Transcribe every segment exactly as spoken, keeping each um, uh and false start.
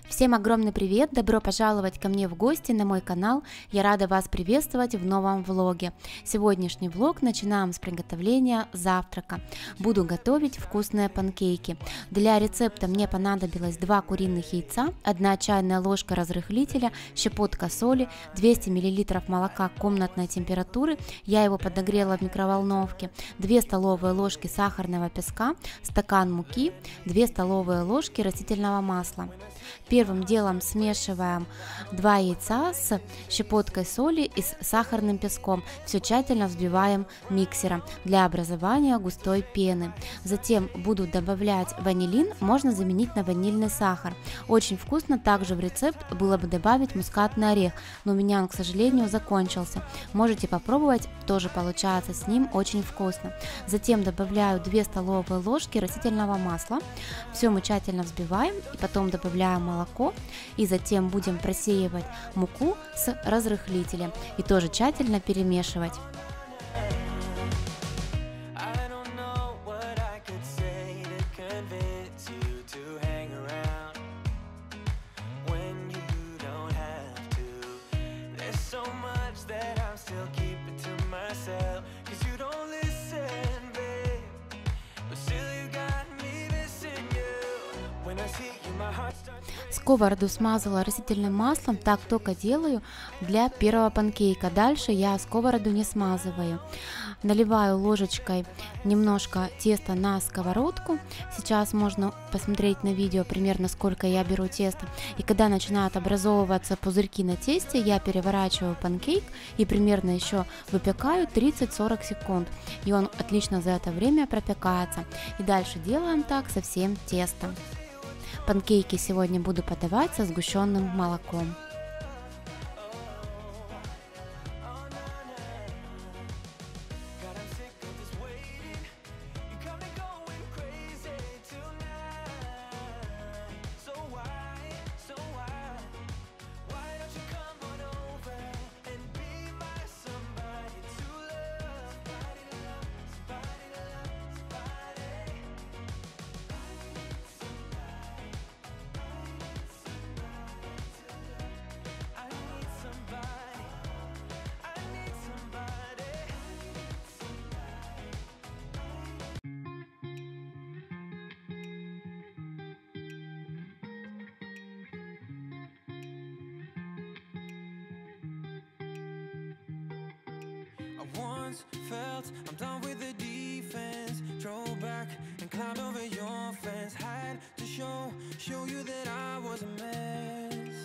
Всем огромный привет! Добро пожаловать ко мне в гости на мой канал. Я рада вас приветствовать в новом влоге. Сегодняшний влог начинаем с приготовления завтрака. Буду готовить вкусные панкейки. Для рецепта мне понадобилось два куриных яйца, одна чайная ложка разрыхлителя, щепотка соли, двести миллилитров молока комнатной температуры, я его подогрела в микроволновке, две столовые ложки сахарного песка, стакан муки, две столовые ложки растительного масла. Первым делом смешиваем два яйца с щепоткой соли и с сахарным песком. Все тщательно взбиваем миксером для образования густой пены. Затем буду добавлять ванилин, можно заменить на ванильный сахар. Очень вкусно также в рецепт было бы добавить мускатный орех, но у меня он, к сожалению, закончился. Можете попробовать, тоже получается с ним очень вкусно. Затем добавляю две столовые ложки растительного масла. Все мы тщательно взбиваем и потом добавляем молоко, и затем будем просеивать муку с разрыхлителем и тоже тщательно перемешивать. Сковороду смазала растительным маслом, так только делаю для первого панкейка. Дальше я сковороду не смазываю. Наливаю ложечкой немножко теста на сковородку. Сейчас можно посмотреть на видео примерно сколько я беру теста. И когда начинают образовываться пузырьки на тесте, я переворачиваю панкейк и примерно еще выпекаю тридцать-сорок секунд. И он отлично за это время пропекается. И дальше делаем так со всем тестом. Панкейки сегодня буду подавать со сгущенным молоком. Once felt I'm done with the defense, drove back and climbed over your fence, had to show show you that I was a mess.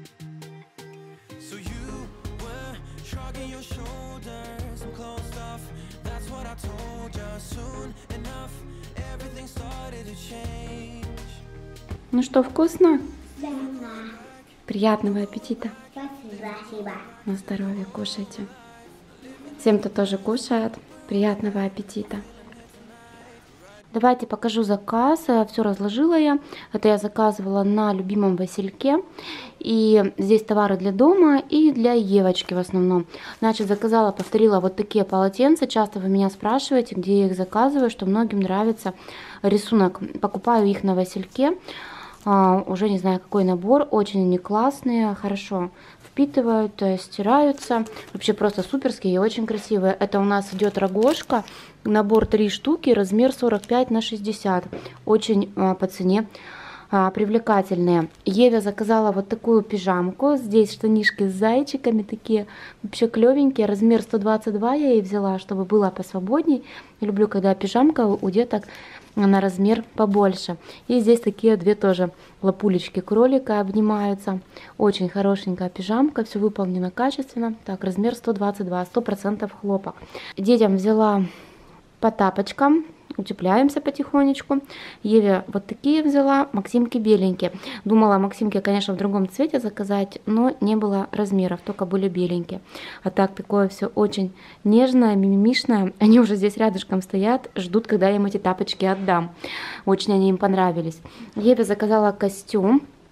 So you were shrugging your shoulders, I'm closed off, that's what I told you. Soon enough everything started to change. Ну что, вкусно? Да. Приятного аппетита. Спасибо. На здоровье, кушайте. Всем, кто тоже кушает, приятного аппетита. Давайте покажу заказ. Все разложила я. Это я заказывала на любимом Васильке. И здесь товары для дома и для Евочки в основном. Значит, заказала, повторила вот такие полотенца. Часто вы меня спрашиваете, где я их заказываю, что многим нравится рисунок. Покупаю их на Васильке. Uh, уже не знаю какой набор, очень они классные, хорошо впитывают, стираются, вообще просто суперские и очень красивые. Это у нас идет рогожка, набор три штуки, размер сорок пять на шестьдесят, очень uh, по цене uh, привлекательные. Еве заказала вот такую пижамку, здесь штанишки с зайчиками такие, вообще клевенькие, размер сто двадцать два я ей взяла, чтобы было посвободней. Я люблю, когда пижамка у деток на размер побольше. И здесь такие две тоже лапулечки кролика обнимаются. Очень хорошенькая пижамка, все выполнено качественно. Так, размер сто двадцать два, сто процентов хлопок. Детям взяла по тапочкам, утепляемся потихонечку. Еве вот такие взяла, Максимке беленькие. Думала Максимке, конечно, в другом цвете заказать, но не было размеров, только были беленькие. А так такое все очень нежное, мимимишное. Они уже здесь рядышком стоят, ждут, когда я им эти тапочки отдам. Очень они им понравились. Еве заказала костюм.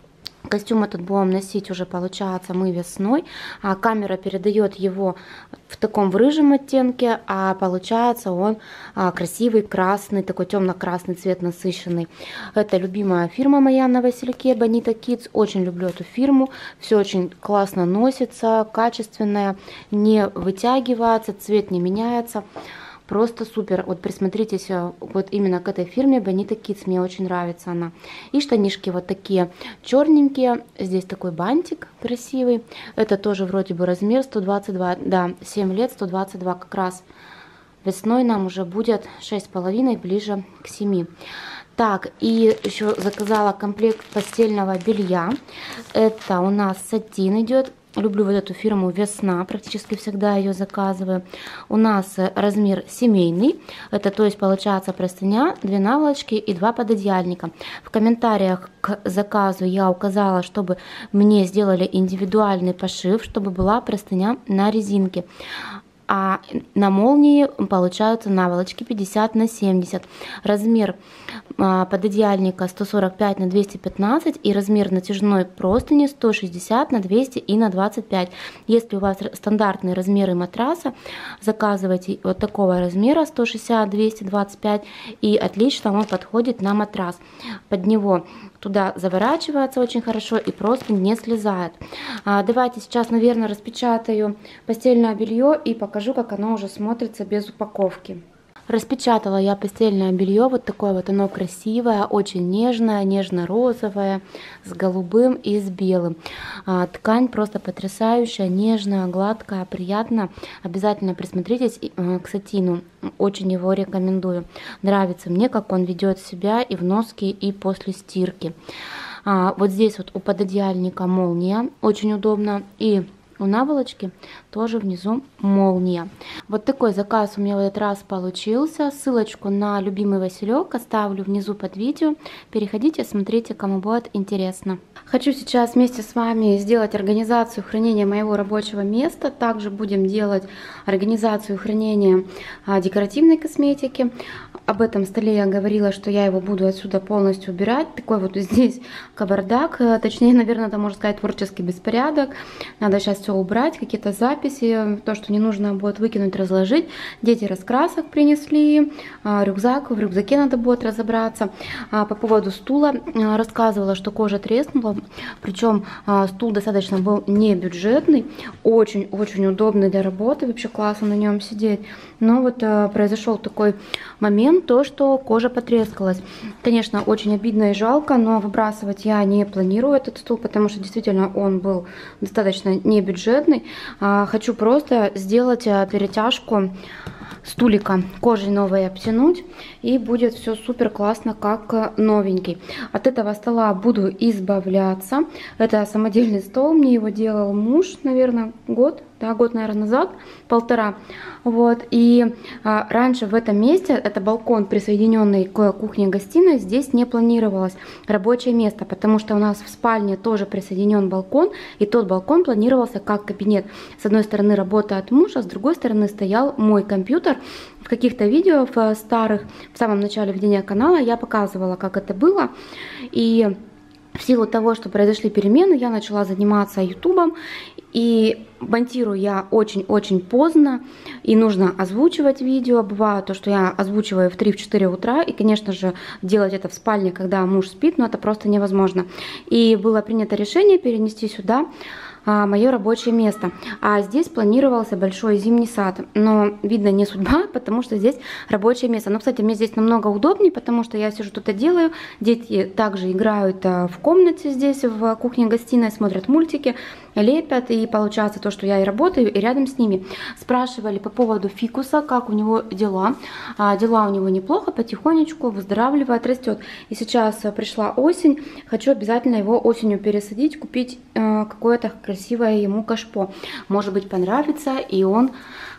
Костюм этот будем носить уже, получается, мы весной. А камера передает его в таком в рыжем оттенке, а получается он а, красивый, красный, такой темно-красный цвет насыщенный. Это любимая фирма моя на Васильке, Bonita Kids. Очень люблю эту фирму. Все очень классно носится, качественное, не вытягивается, цвет не меняется. Просто супер. Вот присмотритесь вот именно к этой фирме Bonita Kids. Мне очень нравится она. И штанишки вот такие черненькие. Здесь такой бантик красивый. Это тоже вроде бы размер сто двадцать два. Да, семь лет, сто двадцать два как раз. Весной нам уже будет шесть с половиной, ближе к семи. Так, и еще заказала комплект постельного белья. Это у нас сатин идет. Люблю вот эту фирму Весна, практически всегда ее заказываю. У нас размер семейный, это то есть получается простыня, две наволочки и два пододеяльника. В комментариях к заказу я указала, чтобы мне сделали индивидуальный пошив, чтобы была простыня на резинке. А на молнии получаются наволочки пятьдесят на семьдесят. Размер а, пододеяльника сто сорок пять на двести пятнадцать и размер натяжной простыни сто шестьдесят на двести и на двадцать пять. Если у вас стандартные размеры матраса, заказывайте вот такого размера сто шестьдесят на двести двадцать пять, и отлично он подходит на матрас. Под него туда заворачивается очень хорошо и просто не слезает. А, давайте сейчас, наверное, распечатаю постельное белье и покажу, как оно уже смотрится без упаковки. Распечатала я постельное белье, вот такое вот оно красивое, очень нежное, нежно-розовое, с голубым и с белым. А, ткань просто потрясающая, нежная, гладкая, приятная. Обязательно присмотритесь к сатину, очень его рекомендую. Нравится мне, как он ведет себя и в носке, и после стирки. А, вот здесь вот у пододеяльника молния, очень удобно, и у наволочки тоже внизу молния. Вот такой заказ у меня в этот раз получился. Ссылочку на любимый Василек оставлю внизу под видео. Переходите, смотрите, кому будет интересно. Хочу сейчас вместе с вами сделать организацию хранения моего рабочего места. Также будем делать организацию хранения а, декоративной косметики. Об этом столе я говорила, что я его буду отсюда полностью убирать. Такой вот здесь кавардак, точнее, наверное, это можно сказать творческий беспорядок. Надо сейчас все убрать, какие-то записи, то, что не нужно будет выкинуть, разложить. Дети раскрасок принесли, рюкзак, в рюкзаке надо будет разобраться. По поводу стула рассказывала, что кожа треснула, причем стул достаточно был не бюджетный, очень-очень удобный для работы, вообще классно на нем сидеть. Но вот произошел такой момент, то, что кожа потрескалась. Конечно, очень обидно и жалко, но выбрасывать я не планирую этот стул, потому что действительно он был достаточно не бюджетный. Хочу просто сделать перетяжку стулика, кожей новой обтянуть, и будет все супер классно, как новенький. От этого стола буду избавляться. Это самодельный стол, мне его делал муж, наверное, год, да, год, наверное, назад, полтора. Вот, и а, раньше в этом месте, это балкон, присоединенный к кухне-гостиной, здесь не планировалось рабочее место, потому что у нас в спальне тоже присоединен балкон, и тот балкон планировался как кабинет. С одной стороны работа от мужа, с другой стороны стоял мой компьютер. В каких-то видео в старых, в самом начале ведения канала я показывала, как это было, и в силу того, что произошли перемены, я начала заниматься ютубом, и монтирую я очень-очень поздно, и нужно озвучивать видео. Бывает то, что я озвучиваю в три-четыре утра, и, конечно же, делать это в спальне, когда муж спит, но это просто невозможно. И было принято решение перенести сюда а, мое рабочее место. А здесь планировался большой зимний сад, но, видно, не судьба, потому что здесь рабочее место. Но, кстати, мне здесь намного удобнее, потому что я сижу, что-то делаю, дети также играют в комнате здесь, в кухне-гостиной, смотрят мультики, лепят, и получается то, что я и работаю, и рядом с ними. Спрашивали по поводу фикуса, как у него дела. А, дела у него неплохо, потихонечку выздоравливает, растет. И сейчас пришла осень, хочу обязательно его осенью пересадить, купить э, какое-то красивое ему кашпо. Может быть, понравится, и он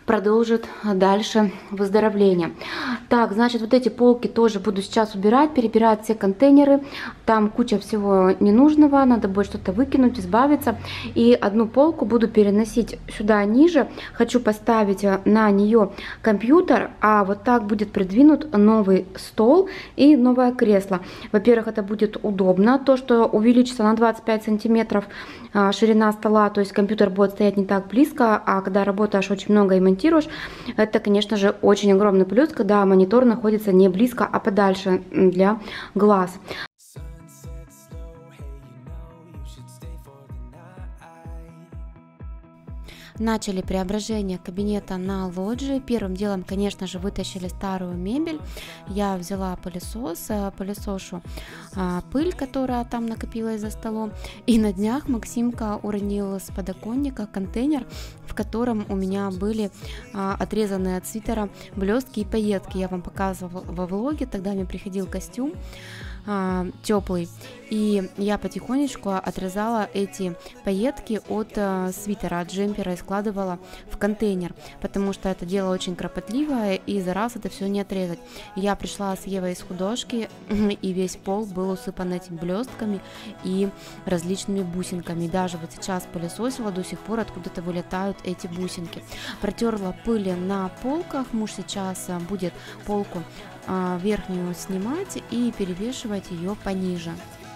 продолжит дальше выздоровление. Так, значит, вот эти полки тоже буду сейчас убирать, перебирать все контейнеры. Там куча всего ненужного, надо будет что-то выкинуть, избавиться. И одну полку буду переносить сюда ниже. Хочу поставить на нее компьютер, а вот так будет придвинут новый стол и новое кресло. Во-первых, это будет удобно, то, что увеличится на двадцать пять сантиметров ширина стола, то есть компьютер будет стоять не так близко, а когда работаешь очень много и монтируешь, это, конечно же, очень огромный плюс, когда монитор находится не близко, а подальше для глаз. Sunset slow, hey, you know you should stay for the night. Начали преображение кабинета на лоджии. Первым делом, конечно же, вытащили старую мебель. Я взяла пылесос, пылесошу а, пыль, которая там накопилась за столом. И на днях Максимка уронил с подоконника контейнер, в котором у меня были а, отрезанные от свитера блестки и пайетки. Я вам показывала во влоге, тогда мне приходил костюм а, теплый, и я потихонечку отрезала эти пайетки от а, свитера, от джемпера и складывала в контейнер, потому что это дело очень кропотливое, и за раз это все не отрезать. Я пришла с Евой из художки, и весь пол был усыпан этими блестками и различными бусинками. Даже вот сейчас пылесосила, до сих пор откуда-то вылетают эти бусинки. Протерла пыли на полках. Муж сейчас будет полку а, верхнюю снимать и перевешивать ее пониже.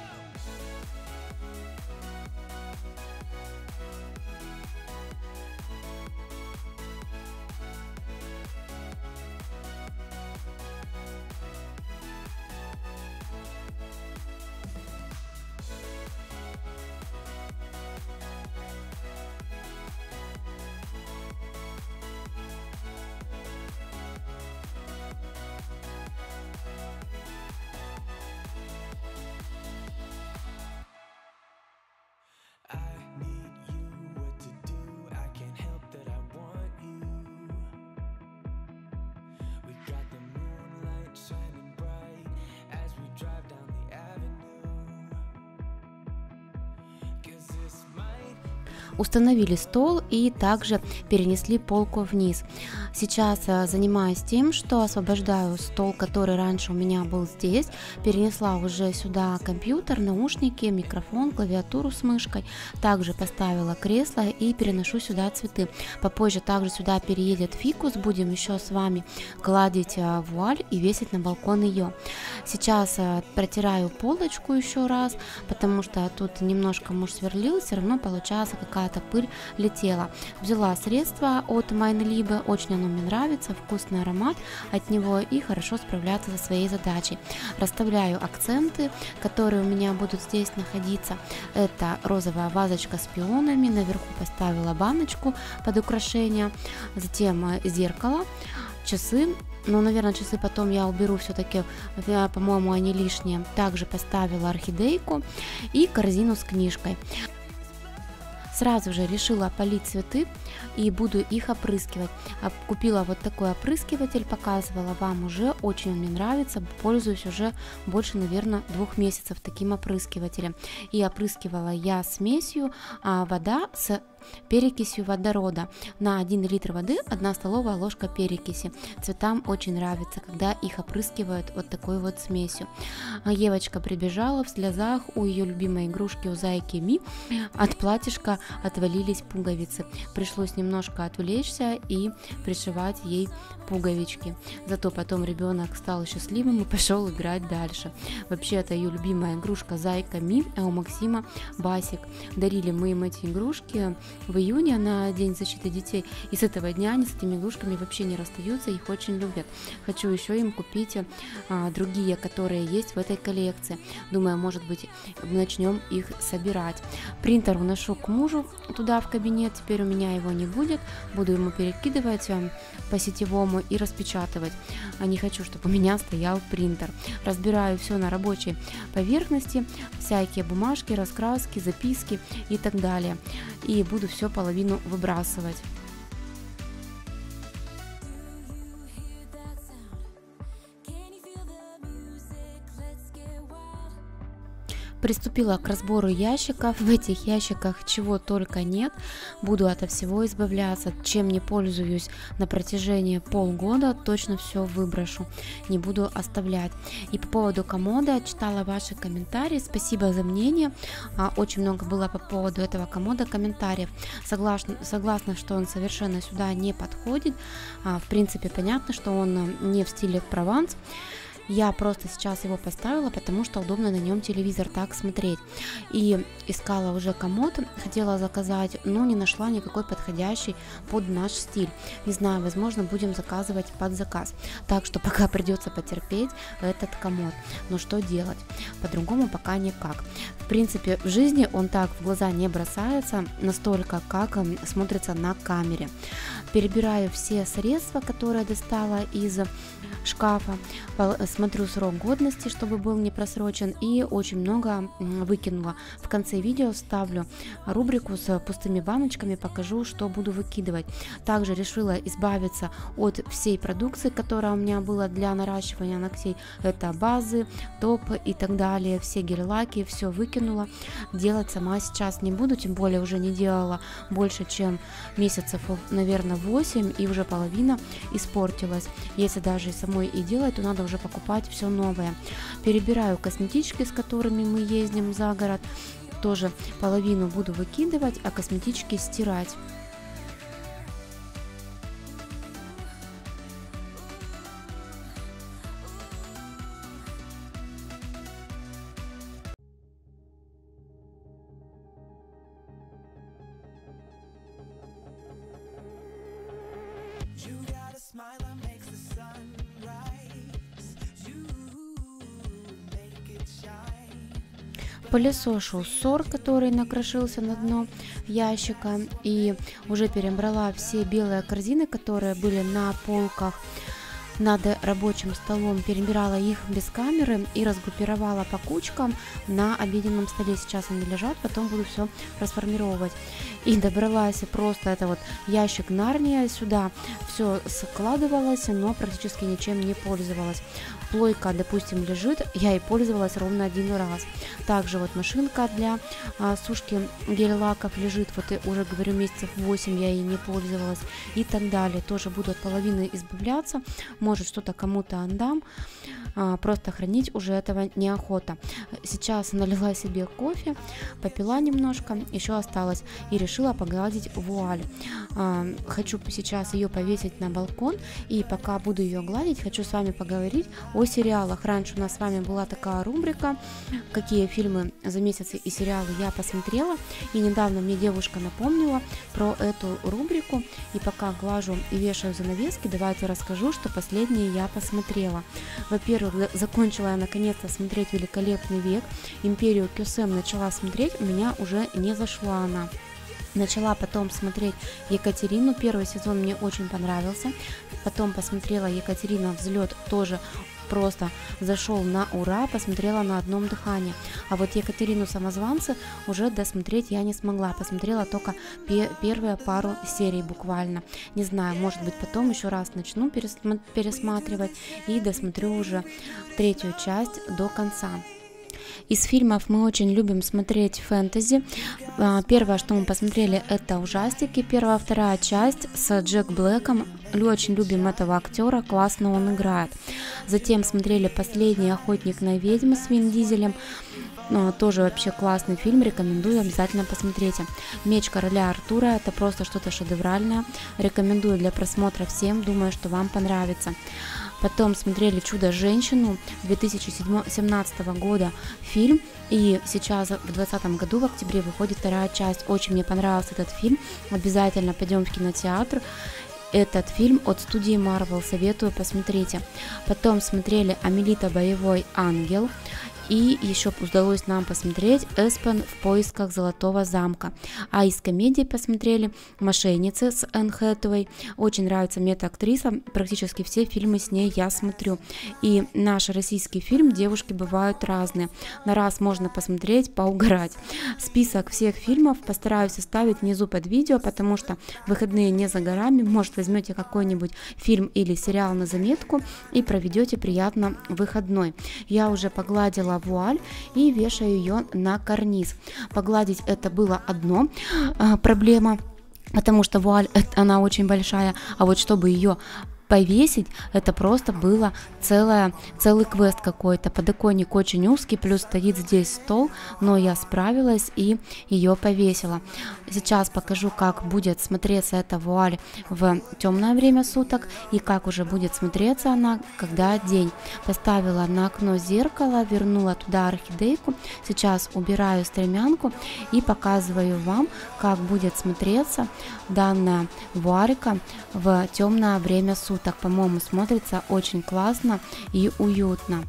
I need you, what to do, I can't help that I want you. We got the moonlight shining bright as we drive down the avenue. 'Cause this might Установили стол и также перенесли полку вниз. Сейчас занимаюсь тем, что освобождаю стол, который раньше у меня был здесь, перенесла уже сюда компьютер, наушники, микрофон, клавиатуру с мышкой, также поставила кресло и переношу сюда цветы. Попозже также сюда переедет фикус, будем еще с вами гладить вуаль и весить на балкон ее. Сейчас протираю полочку еще раз, потому что тут немножко муж сверлил, все равно получается какая-то пыль летела. Взяла средство от Майнлибе, очень оно мне нравится, вкусный аромат от него и хорошо справляться со своей задачей. Расставляю акценты, которые у меня будут здесь находиться. Это розовая вазочка с пионами, наверху поставила баночку под украшение, затем зеркало, часы. Но, наверное, часы потом я уберу, все-таки, по-моему, они лишние. Также поставила орхидейку и корзину с книжкой. Сразу же решила полить цветы и буду их опрыскивать. Купила вот такой опрыскиватель, показывала вам уже, очень он мне нравится, пользуюсь уже больше, наверное, двух месяцев таким опрыскивателем. И опрыскивала я смесью а, вода с перекисью водорода. На один литр воды одна столовая ложка перекиси. Цветам очень нравится, когда их опрыскивают вот такой вот смесью. Евочка прибежала в слезах, у ее любимой игрушки, у зайки Ми, от платьишка отвалились пуговицы. Пришлось немножко отвлечься и пришивать ей пуговички. Зато потом ребенок стал счастливым и пошел играть дальше. Вообще, это ее любимая игрушка зайка Ми, а у Максима Басик. Дарили мы им эти игрушки в июне на День защиты детей, и с этого дня они с этими игрушками вообще не расстаются, их очень любят. Хочу еще им купить а, другие, которые есть в этой коллекции. Думаю, может быть, начнем их собирать. Принтер уношу к мужу туда в кабинет, теперь у меня его не будет, буду ему перекидывать по сетевому и распечатывать. А не хочу, чтобы у меня стоял принтер. Разбираю все на рабочей поверхности, всякие бумажки, раскраски, записки и так далее. И буду все половину выбрасывать. Приступила к разбору ящиков. В этих ящиках чего только нет. Буду ото всего избавляться. Чем не пользуюсь на протяжении полгода, точно все выброшу. Не буду оставлять. И по поводу комода читала ваши комментарии. Спасибо за мнение. Очень много было по поводу этого комода комментариев. Согласна, согласна, что он совершенно сюда не подходит. В принципе, понятно, что он не в стиле Прованс. Я просто сейчас его поставила, потому что удобно на нем телевизор так смотреть. И искала уже комод, хотела заказать, но не нашла никакой подходящий под наш стиль. Не знаю, возможно, будем заказывать под заказ. Так что пока придется потерпеть этот комод. Но что делать? По-другому пока никак. В принципе, в жизни он так в глаза не бросается настолько, как смотрится на камере. Перебираю все средства, которые достала из шкафа, смотрю срок годности, чтобы был не просрочен, и очень много выкинула. В конце видео вставлю рубрику с пустыми баночками, покажу, что буду выкидывать. Также решила избавиться от всей продукции, которая у меня была для наращивания ногтей. Это базы, топ и так далее, все гель-лаки, все выкинула. Делать сама сейчас не буду, тем более уже не делала больше, чем месяцев, наверное, восемь, и уже половина испортилась. Если даже самой и делать, то надо уже покупать все новое. Перебираю косметички, с которыми мы ездим за город. Тоже половину буду выкидывать, а косметички стирать. Пылесошу ссор, который накрошился на дно ящика, и уже перебрала все белые корзины, которые были на полках над рабочим столом, перебирала их без камеры и разгруппировала по кучкам на обеденном столе. Сейчас они лежат, потом буду все расформировать. И добралась просто, это вот ящик Нарния, сюда все складывалось, но практически ничем не пользовалась. Плойка, допустим, лежит, я ей пользовалась ровно один раз. Также вот машинка для а, сушки гель-лаков лежит, вот и уже говорю, месяцев восемь я ей не пользовалась и так далее. Тоже буду от половины избавляться, может что-то кому-то отдам, а, просто хранить уже этого неохота. Сейчас налила себе кофе, попила немножко, еще осталось, и решила погладить вуаль. А, хочу сейчас ее повесить на балкон, и пока буду ее гладить, хочу с вами поговорить о сериалах. Раньше у нас с вами была такая рубрика, какие фильмы за месяц и сериалы я посмотрела, и недавно мне девушка напомнила про эту рубрику, и пока глажу и вешаю занавески, давайте расскажу, что последнее я посмотрела. Во-первых, закончила я наконец-то смотреть «Великолепный век», «Империю Кёсем» начала смотреть, у меня уже не зашла она. Начала потом смотреть Екатерину, первый сезон мне очень понравился, потом посмотрела Екатерина Взлет, тоже просто зашел на ура, посмотрела на одном дыхании. А вот Екатерину Самозванцы уже досмотреть я не смогла, посмотрела только пе- первые пару серий буквально. Не знаю, может быть потом еще раз начну пересма- пересматривать и досмотрю уже третью часть до конца. Из фильмов мы очень любим смотреть фэнтези. Первое, что мы посмотрели, это ужастики. Первая, вторая часть с Джек Блэком. Очень любим этого актера, классно он играет. Затем смотрели «Последний охотник на ведьм» с Вин Дизелем. Тоже вообще классный фильм, рекомендую, обязательно посмотрите. «Меч короля Артура» — это просто что-то шедевральное. Рекомендую для просмотра всем, думаю, что вам понравится. Потом смотрели «Чудо-женщину» две тысячи семнадцатого года фильм, и сейчас в двадцатом году в октябре выходит вторая часть. Очень мне понравился этот фильм, обязательно пойдем в кинотеатр. Этот фильм от студии Marvel, советую, посмотрите. Потом смотрели «Амелита. Боевой ангел». И еще удалось нам посмотреть «Эспен в поисках золотого замка». А из комедий посмотрели «Мошенницы» с Энн Хэтэуэй. Очень нравится мне эта актриса, практически все фильмы с ней я смотрю. И наш российский фильм «Девушки бывают разные». На раз можно посмотреть, поугарать. Список всех фильмов постараюсь оставить внизу под видео, потому что выходные не за горами. Может, возьмете какой-нибудь фильм или сериал на заметку и проведете приятно выходной. Я уже погладила вуаль и вешаю ее на карниз. Погладить это было одно а, проблема, потому что вуаль, она очень большая, а вот чтобы ее повесить, это просто было целое, целый квест какой-то. Подоконник очень узкий, плюс стоит здесь стол, но я справилась и ее повесила. Сейчас покажу, как будет смотреться эта вуаль в темное время суток и как уже будет смотреться она, когда день. Поставила на окно зеркало, вернула туда орхидейку. Сейчас убираю стремянку и показываю вам, как будет смотреться данная вуалька в темное время суток. Так, по-моему, смотрится очень классно и уютно.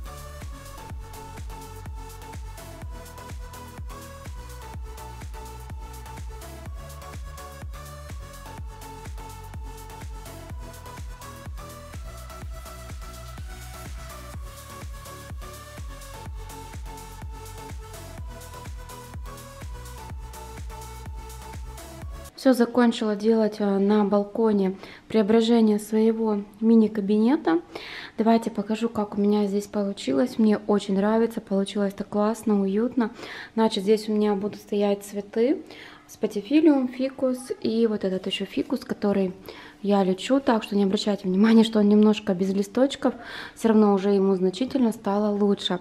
Все закончила делать на балконе преображение своего мини-кабинета. Давайте покажу, как у меня здесь получилось. Мне очень нравится, получилось так классно, уютно. Значит, здесь у меня будут стоять цветы: спатифилиум, фикус и вот этот еще фикус, который я лечу. Так что не обращайте внимания, что он немножко без листочков. Все равно уже ему значительно стало лучше.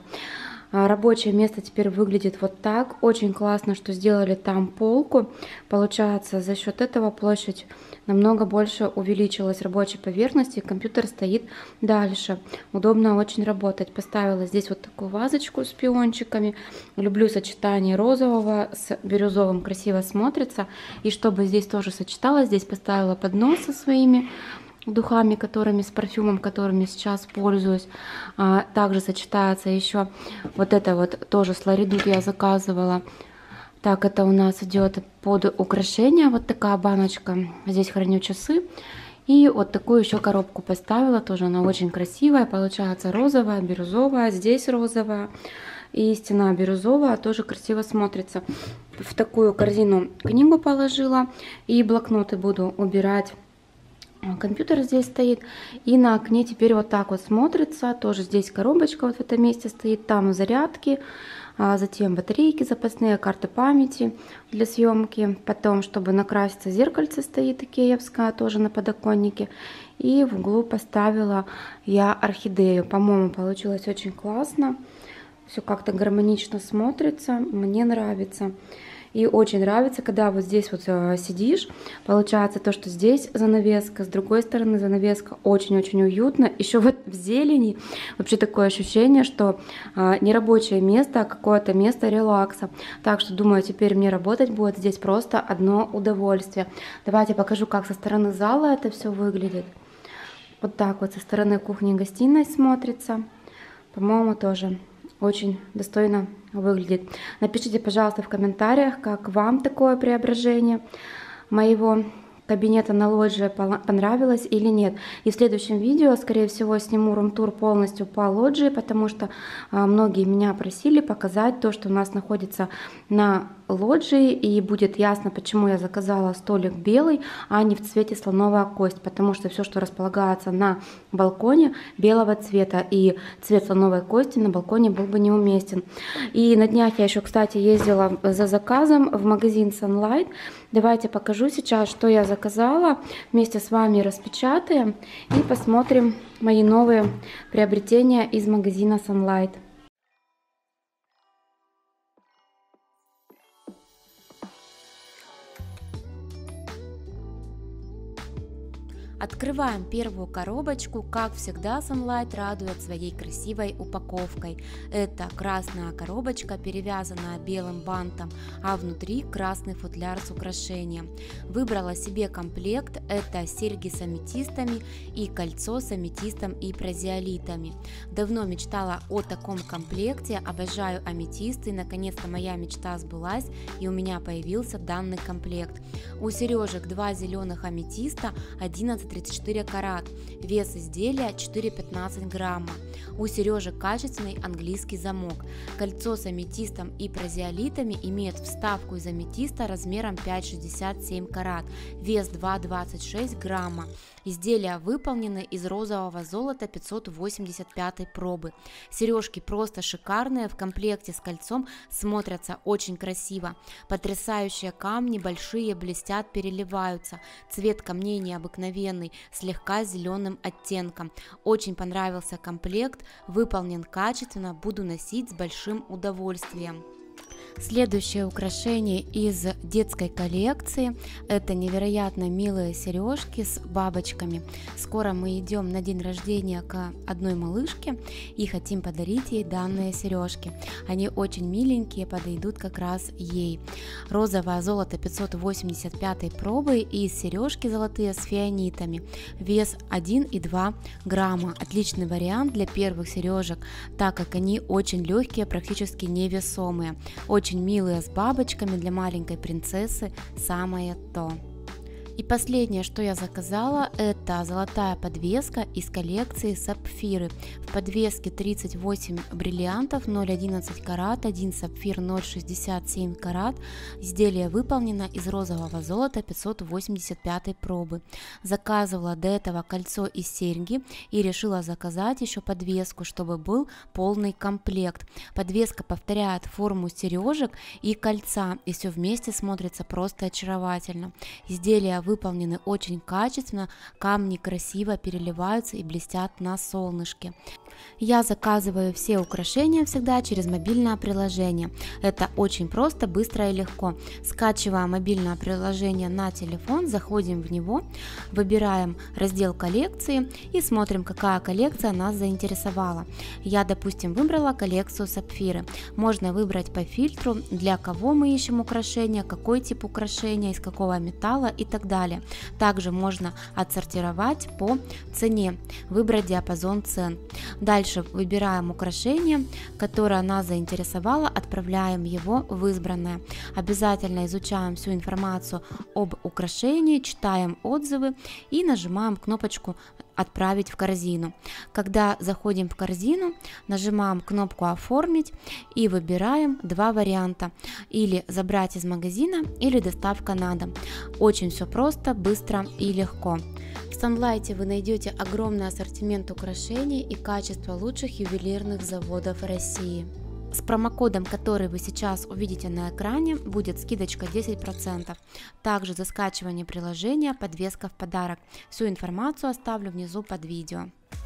Рабочее место теперь выглядит вот так. Очень классно, что сделали там полку. Получается, за счет этого площадь намного больше увеличилась рабочей поверхности. Компьютер стоит дальше. Удобно очень работать. Поставила здесь вот такую вазочку с пиончиками. Люблю сочетание розового с бирюзовым. Красиво смотрится. И чтобы здесь тоже сочеталось, здесь поставила поднос со своими духами, которыми, с парфюмом, которыми сейчас пользуюсь. А, также сочетается еще вот это вот, тоже с Ларидут я заказывала. Так, это у нас идет под украшение, вот такая баночка. Здесь храню часы. И вот такую еще коробку поставила, тоже она очень красивая. Получается розовая, бирюзовая, здесь розовая. И стена бирюзовая, тоже красиво смотрится. В такую корзину книгу положила. И блокноты буду убирать. Компьютер здесь стоит, и на окне теперь вот так вот смотрится. Тоже здесь коробочка вот в этом месте стоит, там зарядки, а затем батарейки запасные, карты памяти для съемки. Потом, чтобы накраситься, зеркальце стоит икеевское, тоже на подоконнике. И в углу поставила я орхидею. По-моему, получилось очень классно. Все как-то гармонично смотрится, мне нравится. И очень нравится, когда вот здесь вот сидишь, получается то, что здесь занавеска, с другой стороны занавеска, очень-очень уютно. Еще вот в зелени вообще такое ощущение, что а, не рабочее место, а какое-то место релакса. Так что думаю, теперь мне работать будет здесь просто одно удовольствие. Давайте покажу, как со стороны зала это все выглядит. Вот так вот со стороны кухни и гостиной смотрится. По-моему, тоже очень достойно выглядит. Напишите, пожалуйста, в комментариях, как вам такое преображение моего кабинета на лоджии понравилось или нет. И в следующем видео, скорее всего, сниму рум-тур полностью по лоджии, потому что а, многие меня просили показать то, что у нас находится на лоджии, и будет ясно, почему я заказала столик белый, а не в цвете слоновая кость, потому что все, что располагается на балконе, белого цвета, и цвет слоновой кости на балконе был бы неуместен. И на днях я еще, кстати, ездила за заказом в магазин Sunlight. Давайте покажу сейчас, что я заказала, вместе с вами распечатаем и посмотрим мои новые приобретения из магазина Sunlight. Открываем первую коробочку. Как всегда, Sunlight радует своей красивой упаковкой. Это красная коробочка, перевязанная белым бантом, а внутри красный футляр с украшением. Выбрала себе комплект. Это серьги с аметистами и кольцо с аметистом и прозиолитами. Давно мечтала о таком комплекте, обожаю аметисты. Наконец-то моя мечта сбылась, и у меня появился данный комплект. У сережек два зеленых аметиста, одиннадцать тридцать четыре карат, вес изделия четыре пятнадцать грамма. У сережек качественный английский замок. Кольцо с аметистом и прозиолитами имеет вставку из аметиста размером пять шестьдесят семь карат, вес два двадцать шесть грамма. Изделия выполнены из розового золота пятьсот восемьдесят пятой пробы. Сережки просто шикарные, в комплекте с кольцом смотрятся очень красиво. Потрясающие камни, большие, блестят, переливаются. Цвет камней необыкновенный, слегка зеленым оттенком. Очень понравился комплект, выполнен качественно, буду носить с большим удовольствием. Следующее украшение из детской коллекции — это невероятно милые сережки с бабочками. Скоро мы идем на день рождения к одной малышке и хотим подарить ей данные сережки. Они очень миленькие, подойдут как раз ей. Розовое золото пятьсот восемьдесят пятой пробы и сережки золотые с фианитами. Вес один и два грамма. Отличный вариант для первых сережек, так как они очень легкие, практически невесомые. Очень милые, с бабочками, для маленькой принцессы самое то. И последнее, что я заказала, это золотая подвеска из коллекции сапфиры. В подвеске тридцать восемь бриллиантов, ноль целых одиннадцать карат, один сапфир ноль целых шестьдесят семь карат. Изделие выполнено из розового золота пятьсот восемьдесят пятой пробы. Заказывала до этого кольцо и серьги и решила заказать еще подвеску, чтобы был полный комплект. Подвеска повторяет форму сережек и кольца, и все вместе смотрится просто очаровательно. Изделие выполнены очень качественно, камни красиво переливаются и блестят на солнышке. Я заказываю все украшения всегда через мобильное приложение. Это очень просто, быстро и легко. Скачиваем мобильное приложение на телефон, заходим в него, выбираем раздел коллекции и смотрим, какая коллекция нас заинтересовала. Я, допустим, выбрала коллекцию сапфиры. Можно выбрать по фильтру, для кого мы ищем украшения, какой тип украшения, из какого металла и так далее. Также можно отсортировать по цене, выбрать диапазон цен. Дальше выбираем украшение, которое нас заинтересовало, отправляем его в избранное. Обязательно изучаем всю информацию об украшении, читаем отзывы и нажимаем кнопочку «Отправить в корзину». Когда заходим в корзину, нажимаем кнопку «Оформить» и выбираем два варианта: или забрать из магазина, или доставка на дом. Очень все просто, быстро и легко. В Sunlight вы найдете огромный ассортимент украшений и качество лучших ювелирных заводов России. С промокодом, который вы сейчас увидите на экране, будет скидочка десять процентов. Также за скачивание приложения подвеска в подарок. Всю информацию оставлю внизу под видео.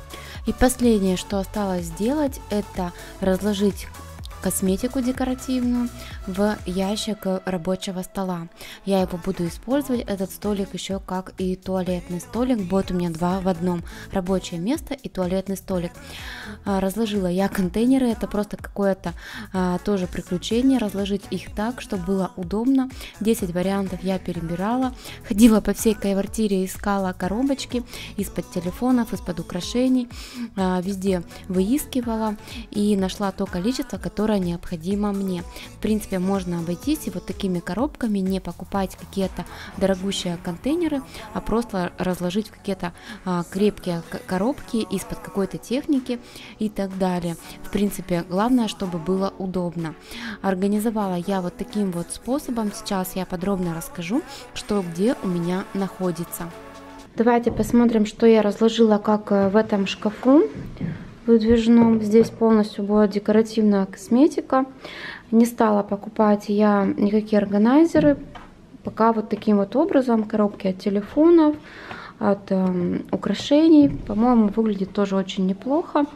И последнее, что осталось сделать, это разложить косметику декоративную в ящик рабочего стола. Я его буду использовать, этот столик, еще как и туалетный столик. Будет у меня два в одном: рабочее место и туалетный столик. Разложила я контейнеры, это просто какое-то а, тоже приключение, разложить их так, чтобы было удобно. десять вариантов я перебирала, ходила по всей квартире, искала коробочки из-под телефонов, из-под украшений, а, везде выискивала и нашла то количество, которое необходимо мне. В принципе, можно обойтись и вот такими коробками, не покупать какие-то дорогущие контейнеры, а просто разложить в какие-то а, крепкие коробки из-под какой-то техники и так далее. В принципе, главное, чтобы было удобно. Организовала я вот таким вот способом. Сейчас я подробно расскажу, что где у меня находится. Давайте посмотрим, что я разложила как в этом шкафу выдвижном. Здесь полностью будет декоративная косметика. Не стала покупать я никакие органайзеры. Пока вот таким вот образом. Коробки от телефонов, от э, украшений. По-моему, выглядит тоже очень неплохо.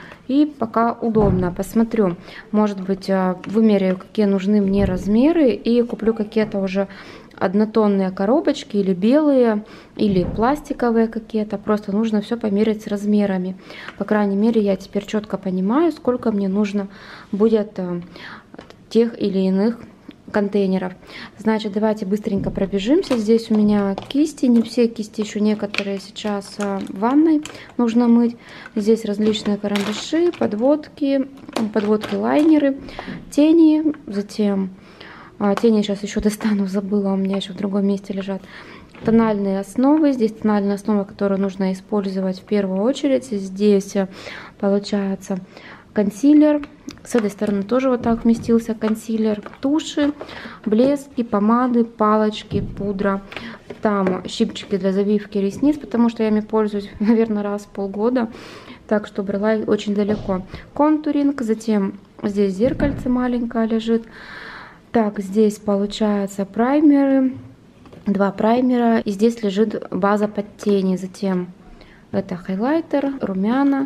И пока удобно. Посмотрю, может быть, вымеряю, какие нужны мне размеры, и куплю какие-то уже однотонные коробочки, или белые, или пластиковые какие-то. Просто нужно все померить с размерами. По крайней мере, я теперь четко понимаю, сколько мне нужно будет тех или иных контейнеров. Значит, давайте быстренько пробежимся. Здесь у меня кисти, не все кисти, еще некоторые сейчас в ванной нужно мыть. Здесь различные карандаши, подводки, подводки, лайнеры, тени, затем тени сейчас еще достану, забыла, у меня еще в другом месте лежат. тональные основы. Здесь тональная основа, которую нужно использовать в первую очередь. Здесь получается консилер. С этой стороны тоже вот так вместился консилер, туши, блески, помады, палочки, пудра. Там щипчики для завивки ресниц, потому что я ими пользуюсь, наверное, раз в полгода. Так что брала их очень далеко. Контуринг, затем здесь зеркальце маленькое лежит. Так, здесь получается праймеры, два праймера. И здесь лежит база под тени. Затем это хайлайтер, румяна.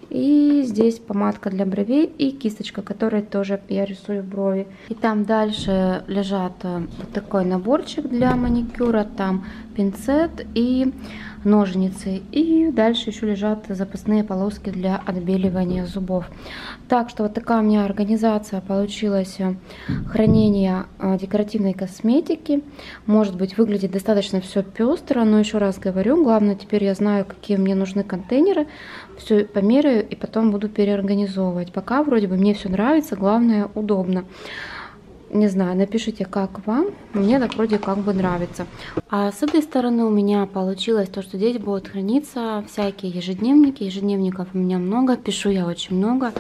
И здесь помадка для бровей и кисточка, которой тоже я рисую брови. И там дальше лежат вот такой наборчик для маникюра. Там пинцет и ножницы. И дальше еще лежат запасные полоски для отбеливания зубов. Так что вот такая у меня организация получилась хранения декоративной косметики. Может быть, выглядит достаточно все пестро, но еще раз говорю, главное, теперь я знаю, какие мне нужны контейнеры. Все померяю и потом буду переорганизовывать. Пока вроде бы мне все нравится, главное, удобно. Не знаю, напишите, как вам. Мне так вроде как бы нравится. А с этой стороны у меня получилось то, что здесь будут храниться всякие ежедневники. Ежедневников у меня много, пишу я очень много.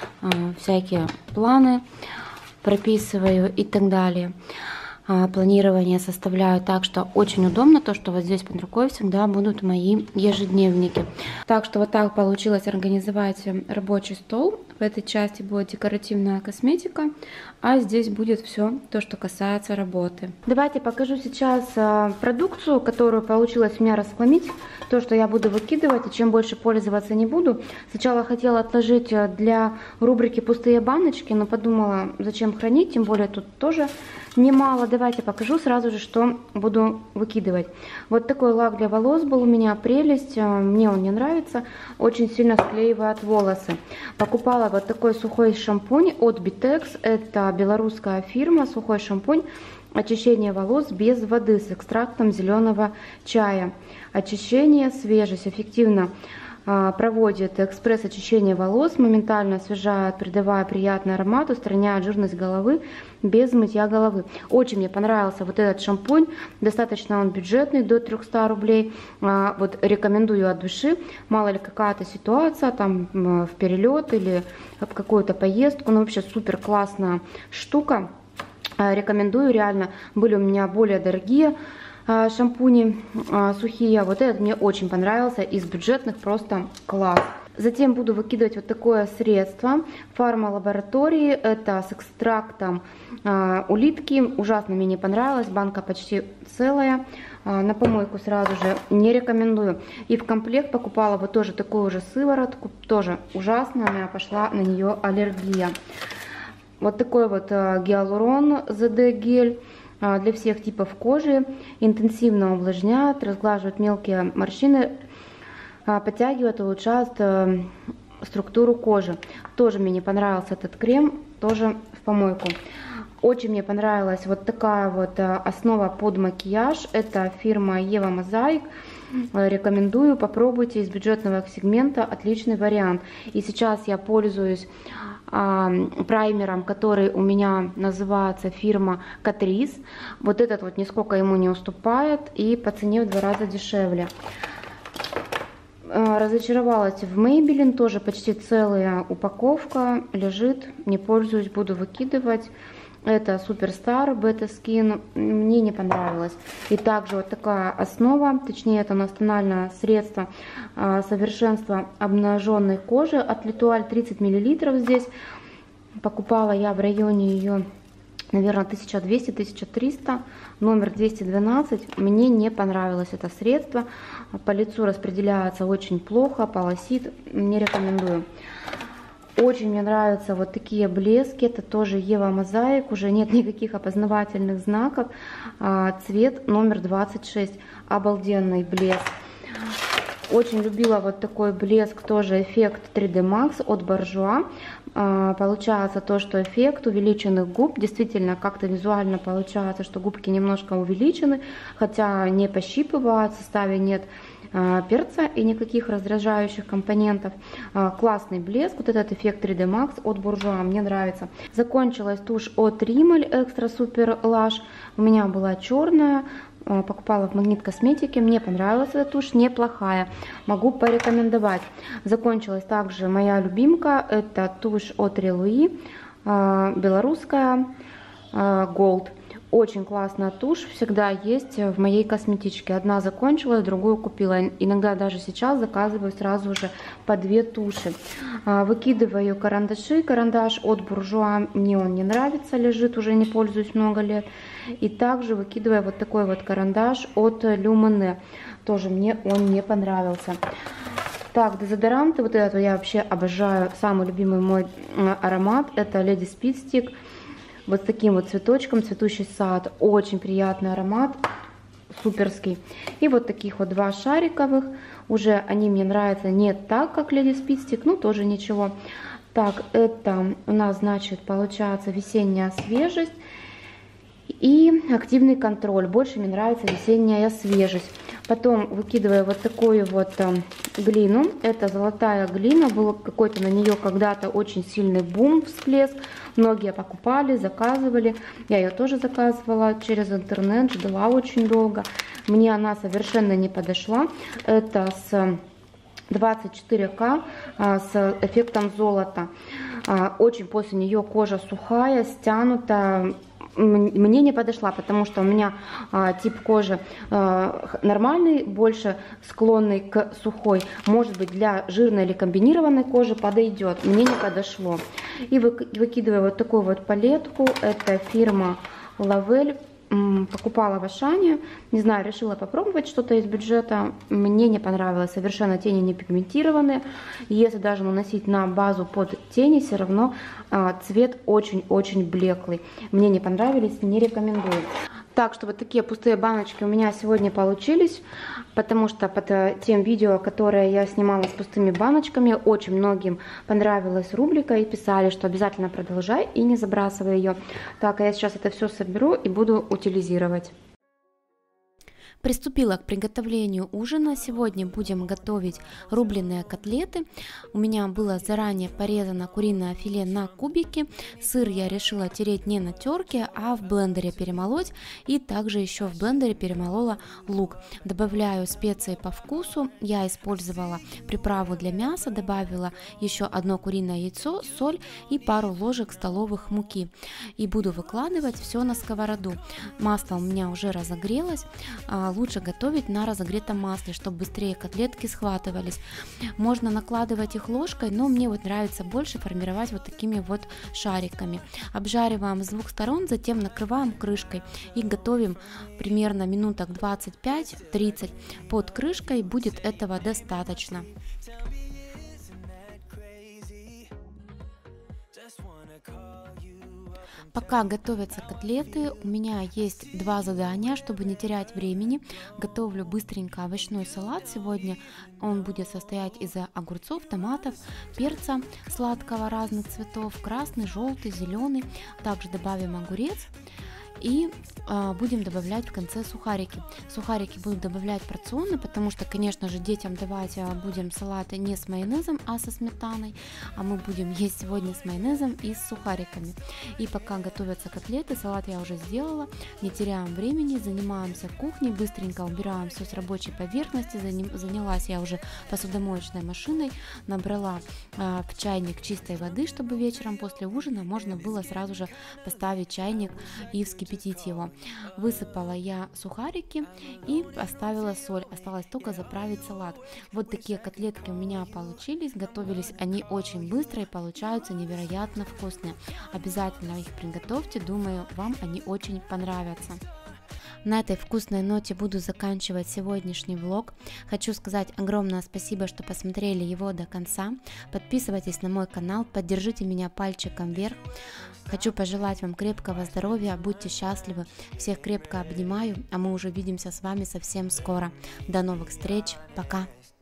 Всякие планы прописываю и так далее. Планирование составляю, так что очень удобно то, что вот здесь под рукой всегда будут мои ежедневники. Так что вот так получилось организовать рабочий стол. В этой части будет декоративная косметика, а здесь будет все то, что касается работы. Давайте покажу сейчас продукцию, которую получилось у меня расхламить. То, что я буду выкидывать и чем больше пользоваться не буду. Сначала хотела отложить для рубрики пустые баночки, но подумала, зачем хранить, тем более тут тоже немало. Давайте покажу сразу же, что буду выкидывать. Вот такой лак для волос был у меня, прелесть. Мне он не нравится, очень сильно склеивает волосы. Покупала вот такой сухой шампунь от Bitex. Это белорусская фирма, сухой шампунь. Очищение волос без воды с экстрактом зеленого чая. Очищение, свежесть, эффективно проводит экспресс-очищение волос, моментально освежает, придавая приятный аромат, устраняет жирность головы без мытья головы. Очень мне понравился вот этот шампунь, достаточно он бюджетный, до трёхсот рублей. Вот рекомендую от души, мало ли какая-то ситуация, там в перелет или в какую-то поездку, ну вообще супер классная штука, рекомендую реально. Были у меня более дорогие шампуни сухие, вот этот мне очень понравился, из бюджетных просто класс. Затем буду выкидывать вот такое средство фармалаборатории, это с экстрактом улитки, ужасно мне не понравилось, банка почти целая, на помойку сразу же не рекомендую. И в комплект покупала вот тоже такую же сыворотку, тоже ужасно, у меня пошла на нее аллергия. Вот такой вот гиалурон зэ дэ гель. Для всех типов кожи, интенсивно увлажняет, разглаживает мелкие морщины, подтягивает, улучшает структуру кожи. Тоже мне не понравился этот крем, тоже в помойку. Очень мне понравилась вот такая вот основа под макияж, это фирма Ева Мозаик. Рекомендую, попробуйте, из бюджетного сегмента отличный вариант. И сейчас я пользуюсь а, праймером, который у меня называется фирма Catrice. Вот этот вот нисколько ему не уступает и по цене в два раза дешевле. А, разочаровалась в Maybelline, тоже почти целая упаковка лежит, не пользуюсь, буду выкидывать. Это Суперстар Beta Skin, мне не понравилось. И также вот такая основа, точнее это национальное средство э, совершенства обнаженной кожи от L'Etoile, тридцать миллилитров здесь. Покупала я в районе ее, наверное, тысяча двести — тысяча триста, номер двести двенадцать. Мне не понравилось это средство, по лицу распределяется очень плохо, полосит, не рекомендую. Очень мне нравятся вот такие блески, это тоже Ева Мозаик, уже нет никаких опознавательных знаков. Цвет номер двадцать шесть, обалденный блеск. Очень любила вот такой блеск, тоже эффект три дэ Max от Bourjois. Получается то, что эффект увеличенных губ, действительно как-то визуально получается, что губки немножко увеличены, хотя не пощипывают, в составе нет перца и никаких раздражающих компонентов. Классный блеск, вот этот эффект три дэ Max от Bourjois, мне нравится. Закончилась тушь от Rimmel Extra Super Lash, у меня была черная, покупала в Магнит Косметике, мне понравилась эта тушь, неплохая, могу порекомендовать. Закончилась также моя любимка, это тушь от Релуи, белорусская, Gold. Очень классная тушь, всегда есть в моей косметичке. Одна закончилась, другую купила. Иногда даже сейчас заказываю сразу же по две туши. Выкидываю карандаши. Карандаш от Буржуа, мне он не нравится, лежит, уже не пользуюсь много лет. И также выкидываю вот такой вот карандаш от Люмине. Тоже мне он не понравился. Так, дезодоранты, вот этот я вообще обожаю. Самый любимый мой аромат, это Lady Speed Stick. Вот с таким вот цветочком, цветущий сад, очень приятный аромат, суперский. И вот таких вот два шариковых, уже они мне нравятся не так, как Lady Speed Stick, ну тоже ничего. Так, это у нас, значит, получается весенняя свежесть и активный контроль. Больше мне нравится весенняя свежесть. Потом выкидываю вот такую вот э, глину. Это золотая глина. Был какой-то на нее когда-то очень сильный бум, всплеск. Многие покупали, заказывали. Я ее тоже заказывала через интернет, ждала очень долго. Мне она совершенно не подошла. Это с двадцать четыре ка с эффектом золота. Очень после нее кожа сухая, стянута. Мне не подошла, потому что у меня а, тип кожи а, нормальный, больше склонный к сухой. Может быть, для жирной или комбинированной кожи подойдет. Мне не подошло. И вы, выкидываю вот такую вот палетку. Это фирма Лавель. Покупала в Ашане. Не знаю, решила попробовать что-то из бюджета. Мне не понравилось. Совершенно тени не пигментированные. Если даже наносить на базу под тени, все равно а, цвет очень-очень блеклый. Мне не понравились, не рекомендую. Так что вот такие пустые баночки у меня сегодня получились, потому что под тем видео, которое я снимала с пустыми баночками, очень многим понравилась рубрика и писали, что обязательно продолжай и не забрасывай ее. Так, а я сейчас это все соберу и буду утилизировать. Приступила к приготовлению ужина. Сегодня будем готовить рубленые котлеты. У меня было заранее порезано куриное филе на кубики. Сыр я решила тереть не на терке, а в блендере перемолоть. И также еще в блендере перемолола лук. Добавляю специи по вкусу. Я использовала приправу для мяса, добавила еще одно куриное яйцо, соль и пару ложек столовых муки. И буду выкладывать все на сковороду. Масло у меня уже разогрелось. Лучше готовить на разогретом масле, чтобы быстрее котлетки схватывались. Можно накладывать их ложкой, но мне вот нравится больше формировать вот такими вот шариками. Обжариваем с двух сторон, затем накрываем крышкой и готовим примерно минуток двадцать пять тридцать под крышкой. Будет этого достаточно. Пока готовятся котлеты, у меня есть два задания, чтобы не терять времени. Готовлю быстренько овощной салат. Сегодня он будет состоять из огурцов, томатов, перца сладкого разных цветов, красный, желтый, зеленый. Также добавим огурец. И э, будем добавлять в конце сухарики. Сухарики буду добавлять порционно, потому что, конечно же, детям давать будем салаты не с майонезом, а со сметаной. А мы будем есть сегодня с майонезом и с сухариками. И пока готовятся котлеты, салат я уже сделала. Не теряем времени, занимаемся кухней, быстренько убираем все с рабочей поверхности. Занялась я уже посудомоечной машиной, набрала э, в чайник чистой воды, чтобы вечером после ужина можно было сразу же поставить чайник и вскипятить его. Высыпала я сухарики и поставила соль. Осталось только заправить салат. Вот такие котлетки у меня получились. Готовились они очень быстро и получаются невероятно вкусные. Обязательно их приготовьте. Думаю, вам они очень понравятся. На этой вкусной ноте буду заканчивать сегодняшний влог. Хочу сказать огромное спасибо, что посмотрели его до конца. Подписывайтесь на мой канал, поддержите меня пальчиком вверх. Хочу пожелать вам крепкого здоровья, будьте счастливы. Всех крепко обнимаю, а мы уже увидимся с вами совсем скоро. До новых встреч, пока!